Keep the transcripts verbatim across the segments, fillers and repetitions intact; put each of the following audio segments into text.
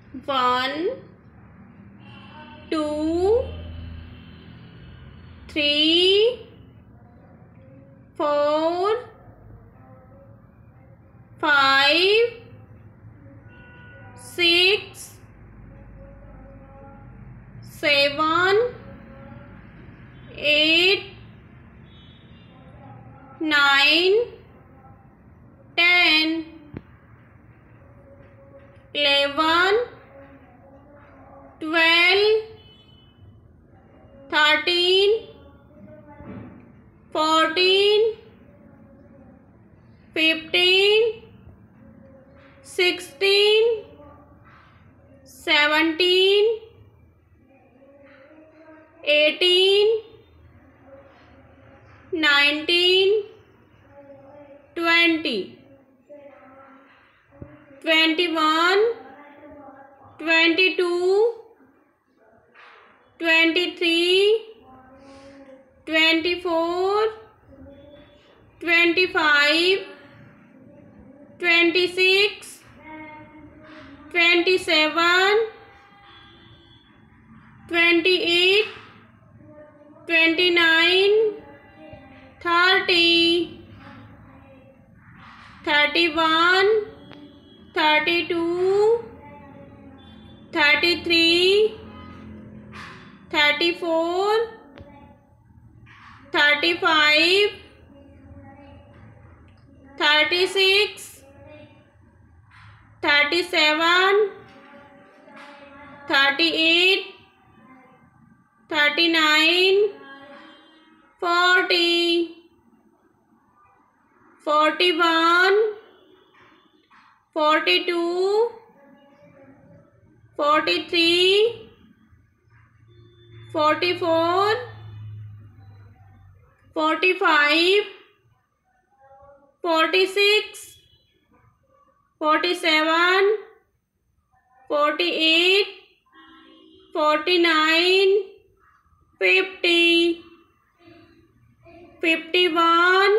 One, two, three, four, five, six, seven, eight, nine, ten, eleven, twelve, thirteen, fourteen, fifteen, sixteen, seventeen, eighteen, nineteen, twenty, twenty-one, twenty-two, twenty-three, twenty-four, twenty-five, twenty-six, twenty-seven, twenty-eight, twenty-nine, thirty, thirty-one, thirty-two, thirty-three, thirty-four, thirty-five, thirty-six, thirty-seven, thirty-eight, thirty-nine, forty, forty-one, forty-two, forty-three, forty-four, forty-five, forty-six, forty-seven, forty-eight, forty-nine, fifty, fifty-one,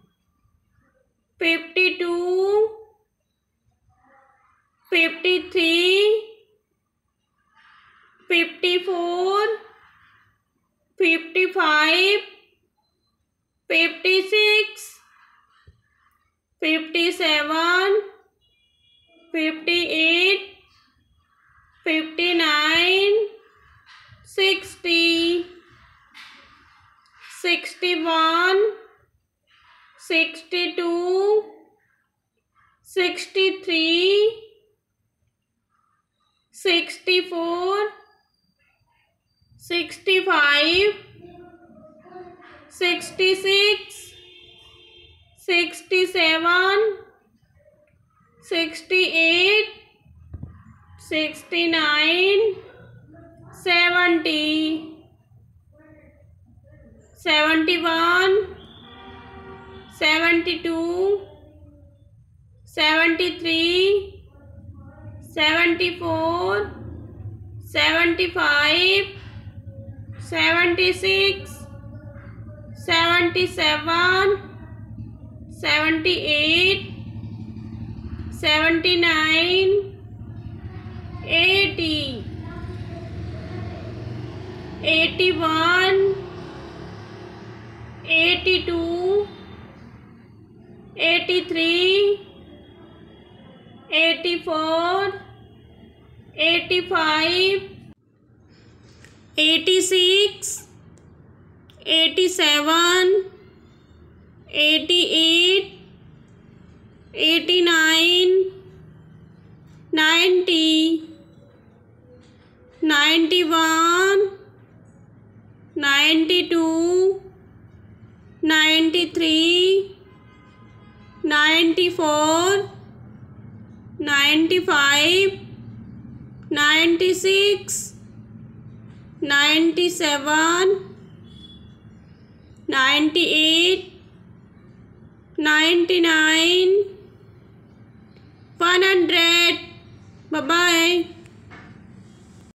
fifty-two, fifty-three, fifty-four, fifty-five, fifty-six, fifty-seven, fifty-eight, fifty-nine, sixty, sixty-one, sixty-two, sixty-three, sixty-four, sixty-five, sixty-six, sixty-seven, sixty-eight, sixty-nine, seventy, seventy-one, seventy-two, seventy-three, seventy-four, seventy-five, seventy-six, seventy-seven, seventy-eight, seventy-nine, eighty, eighty-one, eighty-two, eighty-three, eighty-four, eighty-five, eighty-six, eighty-seven, eighty-eight, eighty-nine, ninety, ninety-one, ninety-two, ninety-three, ninety-four, ninety-five, ninety-six, ninety-seven, ninety-eight, ninety-nine, one hundred. Bye bye.